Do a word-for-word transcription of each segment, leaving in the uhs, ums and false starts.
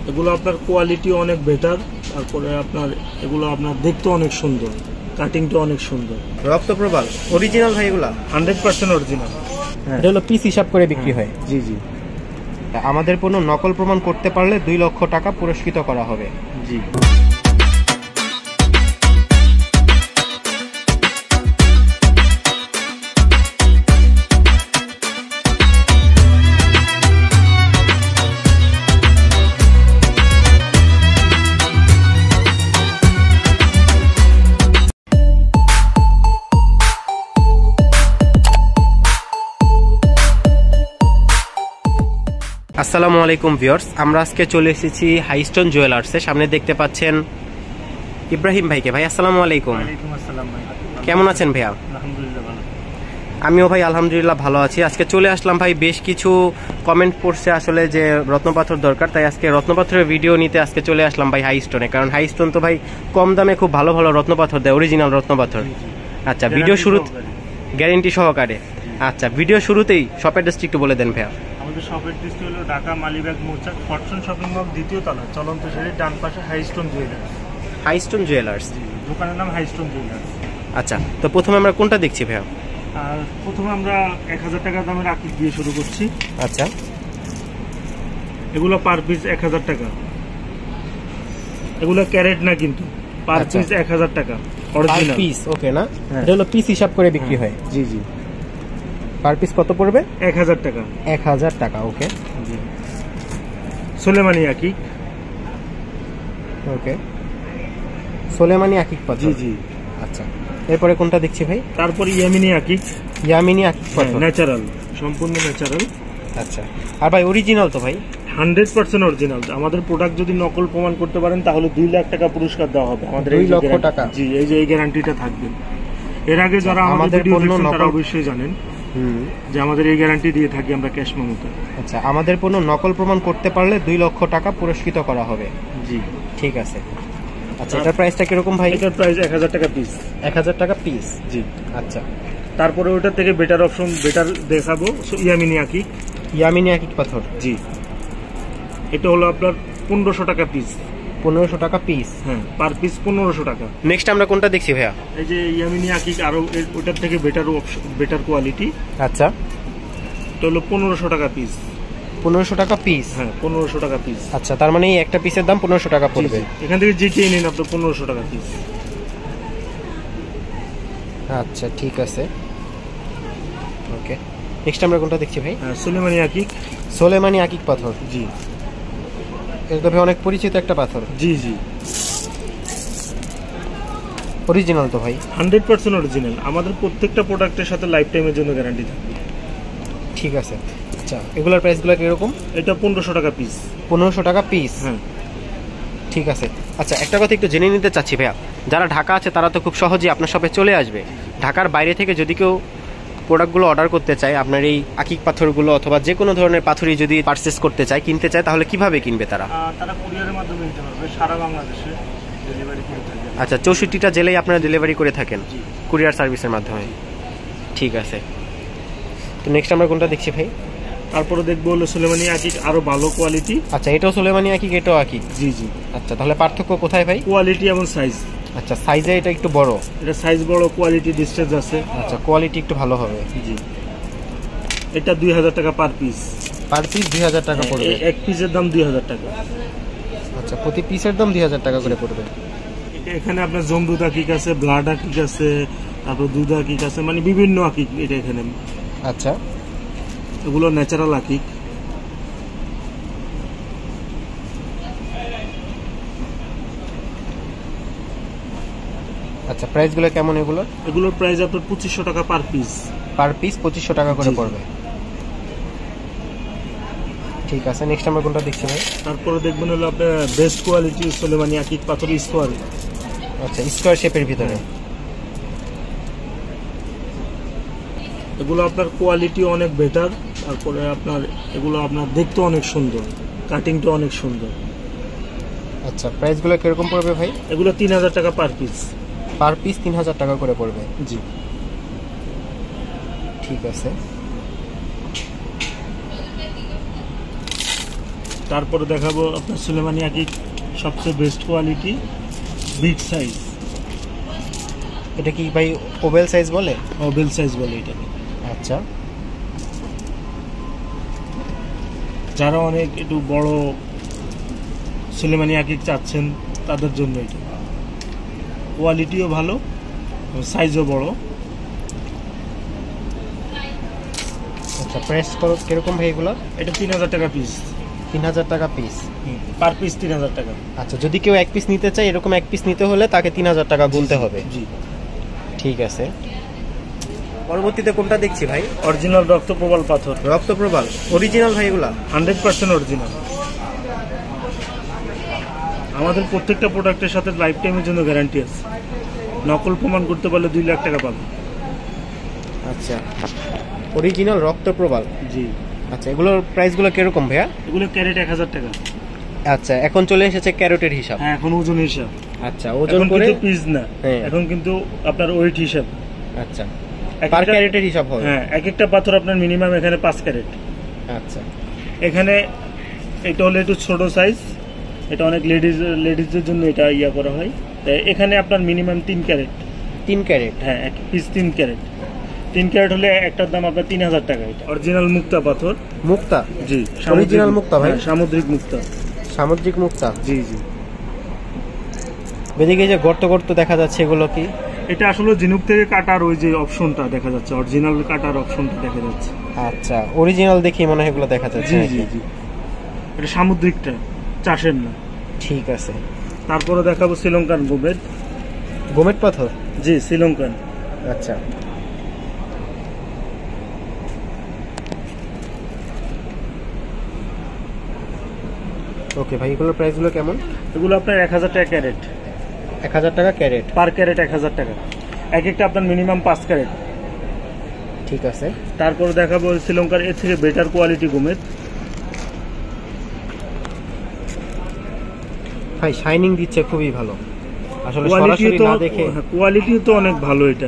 এগুলো আপনার কোয়ালিটি অনেক বেটার, তারপরে আপনার এগুলো আপনার দেখতে অনেক সুন্দর, কাটিংটা অনেক সুন্দর। রক্তপ্রবাল অরিজিনাল ভাই, এগুলা হান্ড্রেড পার্সেন্ট অরিজিনাল। এটা হলো পিস হিসাব করে বিক্রি হয়। জি জি। আমাদের কোনো নকল প্রমাণ করতে পারলে দুই লক্ষ টাকা পুরস্কৃত করা হবে। জি। আসসালামু আলাইকুম ভিউয়ার্স, আমরা আজকে চলে এসেছি হাইস্টোন জুয়েলার্সে। সামনে দেখতে পাচ্ছেন ইব্রাহিম ভাইকে। ভাই আসসালামু আলাইকুম। ওয়ালাইকুম আসসালাম ভাই। কেমন আছেন ভাইয়া? আলহামদুলিল্লাহ ভালো। আমিও ভাই আলহামদুলিল্লাহ ভালো আছি। আজকে চলে আসলাম ভাই, বেশ কিছু কমেন্ট পড়ছে আসলে যে রত্নপাথর দরকার, তাই আজকে রত্নপাথরের ভিডিও নিতে আজকে চলে আসলাম ভাই হাইস্টোনে। কারণ হাইস্টোন তো ভাই কম দামে খুব ভালো ভালো রত্নপাথর দেয়, অরিজিনাল রত্নপাথর। আচ্ছা, ভিডিও শুরু গ্যারেন্টি সহকারে। আচ্ছা, ভিডিও শুরুতেই শপ অ্যাড্রেসটি একটু বলে দেন ভাইয়া। আমাদের শপ অ্যাড্রেসটি হলো ঢাকা মালিবাগ মৌচাক ফরচুন শপিং মল দ্বিতীয় তলা, চলন্ত শাড়ির ডান পাশে হাইস্টোন জুয়েলার্স। হাইস্টোন জুয়েলার্স, দোকানের নাম হাইস্টোন জুয়েলার্স। আচ্ছা, তো প্রথমে আমরা কোনটা দেখছি ভাইয়া? আর প্রথমে আমরা এক হাজার টাকা দামের আকিক দিয়ে শুরু করছি। আচ্ছা, এগুলো পার পিস এক হাজার টাকা। এগুলো ক্যারেট না, কিন্তু পার পিস এক হাজার টাকা অরিজিনাল পিস। ওকে না, এটা হলো পিস হিসাব করে বিক্রি হয়। জি জি। পার পিস কত পড়বে? এক হাজার টাকা। এক হাজার টাকা। ওকে। সোলেমানি আকিক। ওকে, সোলেমানি আকিক পাথর। জি জি। আচ্ছা, এরপরে কোনটা দেখছি ভাই? তারপরে ইয়ামিনী আকিক। ইয়ামিনী আকিক পাথর, ন্যাচারাল, সম্পূর্ণ ন্যাচারাল। আচ্ছা, আর ভাই অরিজিনাল তো ভাই? Hundred percent original. আমাদের প্রোডাক্ট যদি নকল প্রমাণ করতে পারেন তাহলে দুই লাখ টাকা পুরস্কার দেওয়া হবে আমাদের। দুই লক্ষ টাকা? জি, এই যে এই গ্যারান্টিটা থাকবে। এর আগে যারা আমাদের পণ্য তারা অবশ্যই জানেন যে আমাদের এই গ্যারান্টি দিয়ে থাকি আমরা ক্যাশ মেমোতে। আচ্ছা, আমাদের পণ্য নকল প্রমাণ করতে পারলে দুই লক্ষ টাকা পুরস্কৃত করা হবে। জি, ঠিক আছে। আচ্ছা, এটার প্রাইসটা কিরকম ভাই? এটার প্রাইস এক হাজার টাকা পিস। এক হাজার টাকা পিস। জি। আচ্ছা, তারপরে ওইটার থেকে বেটার অপশন বেটার দেখাবো, ইয়ামিনী আকিক। ইয়ামিনী আকিক পাথর। জি, এটা হলো আপনার পনেরোশো টাকা পিস। পনেরোশো টাকা পিস? হ্যাঁ, পার পিস পনেরোশো টাকা। নেক্সট আমরা কোনটা দেখছি ভাইয়া? এই যে ইয়ামিনী আকিক, আরো ওটার থেকে বেটার অপশন, বেটার কোয়ালিটি। আচ্ছা, এটা হলো পনেরোশো টাকা পিস। পনেরোশো টাকা পিস? হ্যাঁ, পনেরোশো টাকা পিস। আচ্ছা, তার মানে একটা পিসের দাম পনেরোশো টাকা পড়বে। এখান থেকে যেটাই নিন আপনার পনেরোশো টাকা পিস। আচ্ছা, ঠিক আছে। ওকে, নেক্সট আমরা কোনটা দেখছি ভাই? হ্যাঁ, সোলেমানি আকিক। সোলেমানি আকিক পাথর। জি, এটা তো অনেক পরিচিত একটা পাথর। জি জি। অরিজিনাল তো ভাই? Hundred percent original. আমাদের প্রত্যেকটা প্রোডাক্টের সাথে লাইফ টাইমের জন্য গ্যারান্টি থাকবে। ঠিক আছে। আচ্ছা, এগুলোর প্রাইসগুলো কিরকম? এটা পনেরোশো টাকা পিস। পনেরোশো টাকা পিস? হ্যাঁ, ঠিক আছে। আচ্ছা, একটা কথা একটু জেনে নিতে চাচ্ছি ভাইয়া, যারা ঢাকা আছে তারা তো খুব সহজেই আপনার শপে চলে আসবে। ঢাকার বাইরে থেকে যদি কেউ প্রোডাক্টগুলো অর্ডার করতে চায়, আপনার এই আকিক পাথরগুলো অথবা যে কোনো ধরনের পাথরই যদি পারচেস করতে চায়, কিনতে চায়, তাহলে কিভাবে কিনবে তারা? তারা কুরিয়ারের মাধ্যমে নিতে পারবে, সারা বাংলাদেশে ডেলিভারি করে থাকেন। আচ্ছা, চৌষট্টিটা জেলায় আপনারা ডেলিভারি করে থাকেন কুরিয়ার সার্ভিসের মাধ্যমে? ঠিক আছে। তো নেক্সট আমরা কোনটা দেখছি ভাই? তারপরে দেখবো হলো সোলেমানি আকিক, আরো ভালো কোয়ালিটি। আচ্ছা, এটাও সোলেমানি আকিক, এটাও আকিক? জি জি। আচ্ছা, তাহলে পার্থক্য কোথায় ভাই? কোয়ালিটি এবং সাইজ। আচ্ছা, সাইজে এটা একটু বড়? এটা সাইজ বড়, কোয়ালিটি ডিসটেন্স আছে। আচ্ছা, কোয়ালিটি একটু ভালো হবে। জি। এটা দুই হাজার টাকা পার পিস। পার পিস দুই হাজার টাকা পড়বে? এক পিসের দাম দুই হাজার টাকা। আচ্ছা, প্রতি পিসের দাম দুই হাজার টাকা করে পড়বে। এখানে আপনার জমরুদ আকিক আছে, ব্লাড আকিক আছে, তারপর দুধ আকিক আছে, মানে বিভিন্ন আকিক এটা এখানে। আচ্ছা, এগুলো ন্যাচারাল আকিক। আচ্ছা, প্রাইসগুলো কেমন এগুলোর? এগুলোর প্রাইস আপনার পঁচিশশো টাকা পার পিস। পার পিস পঁচিশশো টাকা করে পড়বে। ঠিক আছে। নেক্সট আমরা কোনটা দেখছি ভাই? তারপরে দেখবেন হলো আপনার বেস্ট কোয়ালিটি সোলেমানি আকিক পাথর স্কোয়ার। আচ্ছা, স্কোয়ার শেপের ভিতরে। এগুলো আপনার কোয়ালিটি অনেক বেটার, তারপরে আপনার এগুলো আপনার দেখতে অনেক সুন্দর, কাটিংটা অনেক সুন্দর। আচ্ছা, প্রাইসগুলো কিরকম পড়বে ভাই? এগুলো তিন হাজার টাকা পার পিস। পার পিস তিন হাজার টাকা করে পড়বে? জি। ঠিক আছে। তারপরে দেখাবো আপনার সুলেমানি আকিক, সবচেয়ে বেস্ট কোয়ালিটি, বিগ সাইজ। এটা কি ভাই ওভেল সাইজ বলে? ওভেল সাইজ বলে এটাকে। আচ্ছা, যারা অনেক একটু বড় সুলেমানি আকিক চাচ্ছেন তাদের জন্য এটা। কোয়ালিটিও ভালো, সাইজও বড়। আচ্ছা, প্রাইস কত কিরকম ভাই এগুলো? এটা তিন হাজার টাকা পিস। তিন হাজার টাকা পিস, পার পিস তিন হাজার টাকা। আচ্ছা, যদি কেউ এক পিস নিতে চায়, এরকম এক পিস নিতে হলে তাকে তিন হাজার টাকা গুনতে হবে। জি, ঠিক আছে। পরবর্তীতে কোনটা দেখছি ভাই? অরিজিনাল রক্তপ্রবাল পাথর। রক্তপ্রবাল অরিজিনাল ভাই এগুলা? Hundred percent original. আমাদের প্রত্যেকটা প্রোডাক্টের সাথে লাইফ টাইমের জন্য গ্যারান্টি আছে। নকল প্রমাণ করতে পারলে দুই লাখ টাকা পাবে। আচ্ছা, অরিজিনাল রক্তপ্রবাল। জি। আচ্ছা, এগুলোর প্রাইসগুলো কিরকম ভাইয়া? এগুলো ক্যারেট এক হাজার টাকা। আচ্ছা, এখন চলে এসেছে ক্যারেটের হিসাব। হ্যাঁ, এখন ওজন হিসাব। আচ্ছা, ওজন করে পিস না, হ্যাঁ, এখন কিন্তু আপনার ওয়েট হিসাব। আচ্ছা, পার ক্যারেটের হিসাব হবে। হ্যাঁ, এক একটা পাথর আপনার মিনিমাম এখানে পাঁচ ক্যারেট। আচ্ছা, এখানে এটা হলো একটু ছোট সাইজ, এটা অনেক লেডিজ লেডিজদের জন্য এটা ইয়া করা হয়। এখানে আপনার মিনিমাম তিন ক্যারেট। তিন ক্যারেট? হ্যাঁ, এক পিস তিন ক্যারেট। তিন ক্যারেট হলে একটার দাম আপনার তিন হাজার টাকা। এটা অরিজিনাল মুক্তা পাথর। মুক্তা? জি, অরিজিনাল মুক্তা ভাই? সামুদ্রিক মুক্তা। সামুদ্রিক মুক্তা? জি জি। এদিকে যে গর্ত গর্ত দেখা যাচ্ছে, এগুলো কি? এটা আসলে ঝিনুক থেকে কাটার ওই যে অপশনটা দেখা যাচ্ছে, অরিজিনাল কাটার অপশনটা দেখা যাচ্ছে। আচ্ছা, অরিজিনাল দেখি মনে হয় এগুলো দেখা যাচ্ছে। জি জি জি। এটা সামুদ্রিকটা, চাষের না। ঠিক আছে। তারপরে দেখাবো শ্রীলঙ্কান গোমেট। গোমেট পাথর? জি, শ্রীলঙ্কান। আচ্ছা, ওকে ভাই, এগুলোর প্রাইসগুলো কেমন? এগুলো আপনার এক হাজার টাকা ক্যারেট। এক হাজার টাকা ক্যারেট? পার ক্যারেট এক হাজার টাকা। এক একটা আপনার মিনিমাম পাঁচ ক্যারেট। ঠিক আছে। তারপরে দেখাবো শ্রীলঙ্কার এর থেকে বেটার কোয়ালিটি গোমেট। ভাই শাইনিং দিচ্ছে খুবই ভালো, আসলে সরাসরি না দেখে। কোয়ালিটিও তো অনেক ভালো এটা।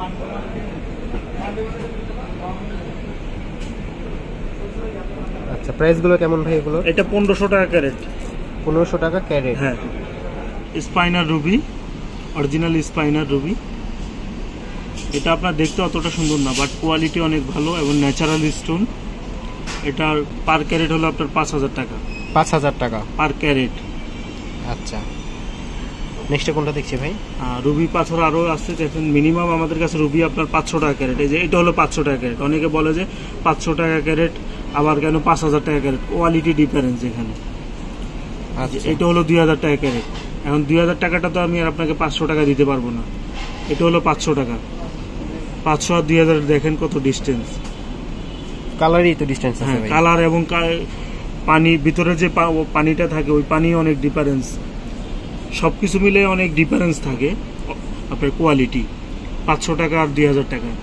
আচ্ছা, প্রাইসগুলো কেমন ভাই এগুলো? এটা পনেরোশো টাকা ক্যারেট। পনেরোশো টাকা ক্যারেট? হ্যাঁ। Spinel ruby, original spinel ruby. এটা আপনার দেখতে অতটা সুন্দর না, বাট কোয়ালিটি অনেক ভালো এবং ন্যাচারাল স্টোন। এটার পার ক্যারেট হলো আপনার পাঁচ হাজার টাকা। পাঁচ হাজার টাকা পার ক্যারেট। আচ্ছা, নেক্সট কোনটা দেখছি ভাই? রুবি পাথর আরও আছে, দেখেন মিনিমাম আমাদের কাছে রুবি আপনার পাঁচশো টাকা ক্যারেট। এই যে এটা হলো পাঁচশো টাকা ক্যারেট। অনেকে বলে যে পাঁচশো টাকা ক্যারেট, আবার কেন পাঁচ হাজার টাকা ক্যারেট, কোয়ালিটি ডিফারেন্স এখানে। এটা হলো দুই হাজার টাকা ক্যারেট। এখন দুই হাজার টাকাটা তো আমি আর আপনাকে পাঁচশো টাকা দিতে পারবো না। এটা হলো পাঁচশো টাকা। পাঁচশো আর দুই হাজার দেখেন কত ডিস্টেন্স। কালারই তো ডিস্টেন্স আছে। হ্যাঁ, কালার এবং পানি, ভিতরে যে পানিটা থাকে ওই পানি অনেক ডিফারেন্স। সব কিছু মিলে অনেক ডিফারেন্স থাকে আপনার কোয়ালিটি। পাঁচশো টাকা আর দুই হাজার টাকা।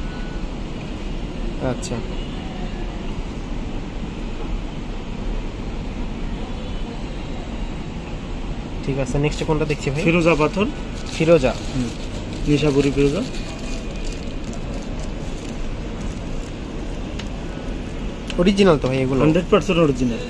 আচ্ছা, ঠিক আছে। নেক্সট কোনটা দেখছি ভাই? ফিরোজা পাথর। ফিরোজা? নিশাপুরি ফিরোজা। অরিজিনাল তো ভাই এগুলো? Hundred percent original.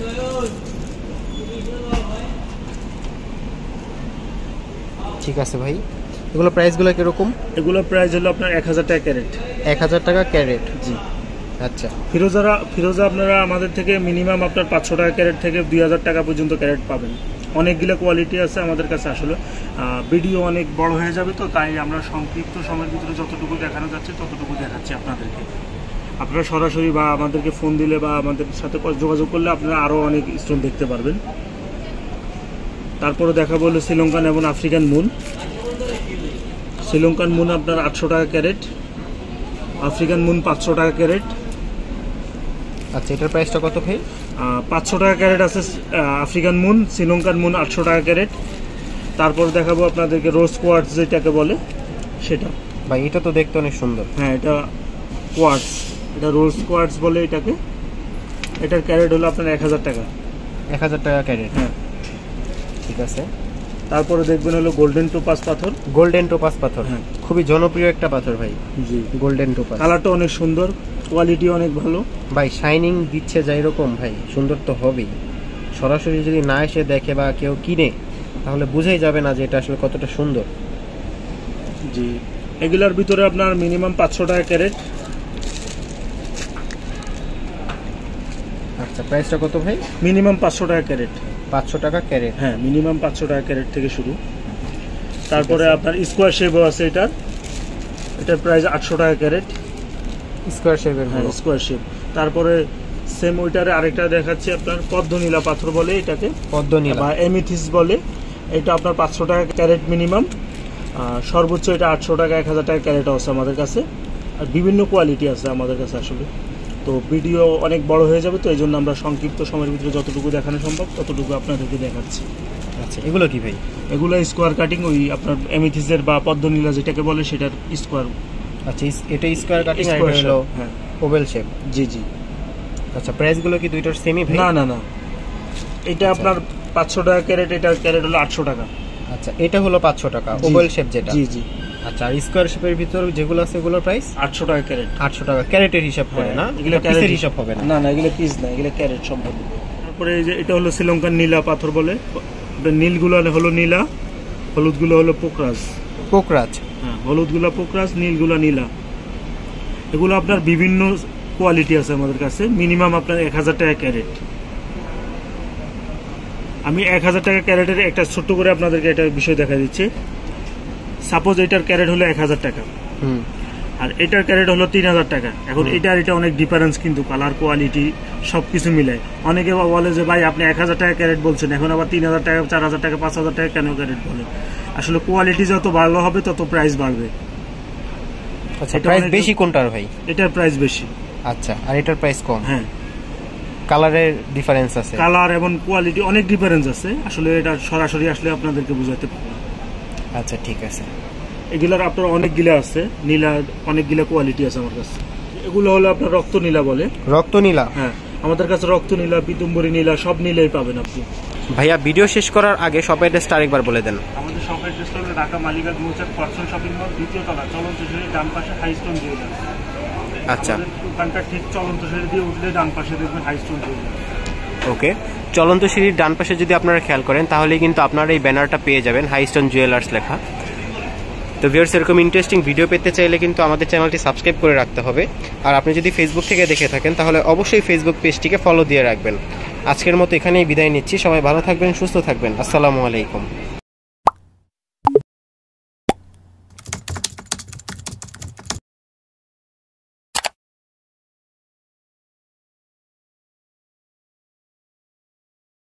ঠিক আছে ভাই, এগুলো প্রাইসগুলো কিরকম? এগুলো প্রাইস হলো আপনার এক হাজার টাকা ক্যারেট। এক হাজার টাকা ক্যারেট? জি। আচ্ছা, ফিরোজারা ফিরোজা আপনারা আমাদের থেকে মিনিমাম আপনার পাঁচশো টাকা ক্যারেট থেকে দুই হাজার টাকা পর্যন্ত ক্যারেট পাবেন। অনেকগুলো কোয়ালিটি আছে আমাদের কাছে। আসলে ভিডিও অনেক বড় হয়ে যাবে, তো তাই আমরা সংক্ষিপ্ত সময়ের ভিতরে যতটুকু দেখানো যাচ্ছে ততটুকু দেখাচ্ছি আপনাদেরকে। আপনারা সরাসরি বা আমাদেরকে ফোন দিলে বা আমাদের সাথে যোগাযোগ করলে আপনারা আরও অনেক স্টোন দেখতে পারবেন। তারপরে দেখাবো হলো শ্রীলঙ্কান এবং আফ্রিকান মুন। শ্রীলঙ্কান মুন আপনার আটশো টাকা ক্যারেট, আফ্রিকান মুন পাঁচশো টাকা ক্যারেট। আচ্ছা, এটার প্রাইসটা কত ভাই? পাঁচশো টাকা ক্যারেট আছে আফ্রিকান মুন, শ্রীলঙ্কান মুন আটশো টাকা ক্যারেট। তারপর দেখাবো আপনাদেরকে রোজ কোয়ার্টস যেটাকে বলে সেটা। ভাই এটা তো দেখতে অনেক সুন্দর। হ্যাঁ, এটা কোয়ার্টস, এটা রোজ কোয়ার্টস বলে এটাকে। এটার ক্যারেট হলো আপনার এক হাজার টাকা। এক হাজার টাকা ক্যারেট? হ্যাঁ, ঠিক আছে। তারপরে দেখবেন হলো গোল্ডেন টোপাস পাথর। গোল্ডেন টোপাস পাথর? হ্যাঁ, খুবই জনপ্রিয় একটা পাথর ভাই। জি, গোল্ডেন টোপাস। কালারটা অনেক সুন্দর, কোয়ালিটি অনেক ভালো ভাই। শাইনিং দিচ্ছে যাই রকম ভাই, সুন্দর তো হবেই। সরাসরি যদি না এসে দেখে বা কেউ কিনে তাহলে বুঝেই যাবে না যে এটা আসলে কতটা সুন্দর। জি, এগুলার ভিতরে আপনার মিনিমাম পাঁচশো টাকা ক্যারেট। আচ্ছা, প্রাইসটা কত ভাই? মিনিমাম পাঁচশো টাকা ক্যারেট। পাঁচশো টাকা ক্যারেট? হ্যাঁ, মিনিমাম পাঁচশো টাকা ক্যারেট থেকে শুরু। তারপরে আপনার স্কোয়ার শেপও আছে, এটার এটার প্রাইস আটশো টাকা ক্যারেট। স্কোয়ার শেপের? হ্যাঁ, স্কোয়ার শেপ। তারপরে সেম ওইটারে আরেকটা দেখাচ্ছি আপনার পদ্মনীলা পাথর বলে এটাকে, পদ্মনীলা বা এমিথিস বলে। এটা আপনার পাঁচশো টাকা ক্যারেট মিনিমাম, সর্বোচ্চ এটা আটশো টাকা এক হাজার টাকা ক্যারেট আছে আমাদের কাছে। আর বিভিন্ন কোয়ালিটি আছে আমাদের কাছে আসলে। তো ভিডিও অনেক বড় হয়ে যাবে, তো এই জন্য আমরা সংক্ষিপ্ত সময়ের ভিতরে যতটুকু দেখানো সম্ভব ততটুকু আপনাদেরকে দেখাচ্ছি। আচ্ছা, এগুলো কি ভাই? এগুলো স্কোয়ার কাটিং, ওই আপনার এমিথিসের বা পদ্মনীলা যেটাকে বলে সেটার স্কোয়ার। আচ্ছা, এটা স্কোয়ার কাটিং আর এটা হলো হ্যাঁ ওভেল শেপ। জি জি। আচ্ছা, প্রাইসগুলো কি দুইটার সেমই ভাই? না না না, এটা আপনার পাঁচশো টাকা ক্যারেট, এটার ক্যারেট হলো আটশো টাকা। আচ্ছা, এটা হলো পাঁচশো টাকা ওভেল শেপ যেটা? জি জি। আচ্ছা, আর স্কোয়ার শেপের ভিতর যেগুলো আছে এগুলোর প্রাইস আটশো টাকা ক্যারেট। আটশো টাকা ক্যারেটের হিসাব করে না? এগুলো পিসের হিসাব হবে না? না না, এগুলো পিস না, এগুলো ক্যারেট সম্পূর্ণ। তারপরে এই যে এটা হলো শ্রীলঙ্কার নীলা পাথর বলে। নীলগুলো হলো নীলা, হলুদগুলো হলো পোকরাজ। পোকরাজ? হ্যাঁ, হলুদগুলো পোকরাজ, নীলগুলো নীলা। এগুলো আপনার বিভিন্ন কোয়ালিটি আছে আমাদের কাছে। মিনিমাম আপনার এক হাজার টাকা ক্যারেট। আমি এক হাজার টাকা ক্যারেটের একটা ছোট্ট করে আপনাদেরকে একটা বিষয় দেখা দিচ্ছি। সাপোজ এটার ক্যারেট হলো এক হাজার টাকা, আর এটার ক্যারেট হলো তিন হাজার টাকা। এখন এটার এটা অনেক ডিফারেন্স, কিন্তু কালার কোয়ালিটি সব কিছু মিলে। অনেকে বলে যে ভাই আপনি এক হাজার টাকা ক্যারেট বলছেন, এখন আবার তিন হাজার টাকা, চার হাজার টাকা, পাঁচ হাজার টাকা কেন ক্যারেট বলে? আসলে কোয়ালিটি যত ভালো হবে তত প্রাইস বাড়বে। আচ্ছা, প্রাইস বেশি কোনটার ভাই? এটার প্রাইস বেশি। আচ্ছা, আর এটার প্রাইস কম? হ্যাঁ, কালারের ডিফারেন্স আছে? কালার এবং কোয়ালিটি অনেক ডিফারেন্স আছে। আসলে এটা সরাসরি আসলে আপনাদেরকে বুঝাতে পারবো। আচ্ছা, ঠিক আছে। এগুলার আপনার অনেক গিলা আছে, নীলা অনেক গিলা কোয়ালিটি আছে আমার কাছে। এগুলো হলো আপনার রক্ত নীলা বলে। রক্ত নীলা? হ্যাঁ, আমাদের কাছে রক্ত নীলা, পিতুম্বরী নীলা সব নীলাই পাবেন আপনি। ভাইয়া, ভিডিও শেষ করার আগে শপ অ্যাড্রেসটা আরেকবার বলে দেন। আমাদের শপ অ্যাড্রেসটা হলো ঢাকা মালিবাগ মৌচাক পার্সন শপিং মল, দ্বিতীয় তলা, চলন্ত সিঁড়ি ডান পাশে হাইস্টোন জুয়েলার্স। আচ্ছা, দোকানটা ঠিক চলন্ত সিঁড়ি দিয়ে উঠলে ডান পাশে দেখবেন হাইস্টোন জুয়েলার্স। ওকে, চলন্ত সিঁড়ির ডান পাশে যদি আপনারা খেয়াল করেন তাহলেই কিন্তু আপনারা এই ব্যানারটা পেয়ে যাবেন, হাইস্টোন জুয়েলার্স লেখা। তো ভিউয়ার্স, এরকম ইন্টারেস্টিং ভিডিও পেতে চাইলে কিন্তু আমাদের চ্যানেলটি সাবস্ক্রাইব করে রাখতে হবে। আর আপনি যদি ফেসবুক থেকে দেখে থাকেন তাহলে অবশ্যই ফেসবুক পেজটিকে ফলো দিয়ে রাখবেন। আজকের মতো এখানেই বিদায় নিচ্ছি। সবাই ভালো থাকবেন, সুস্থ থাকবেন। আসসালামু আলাইকুম।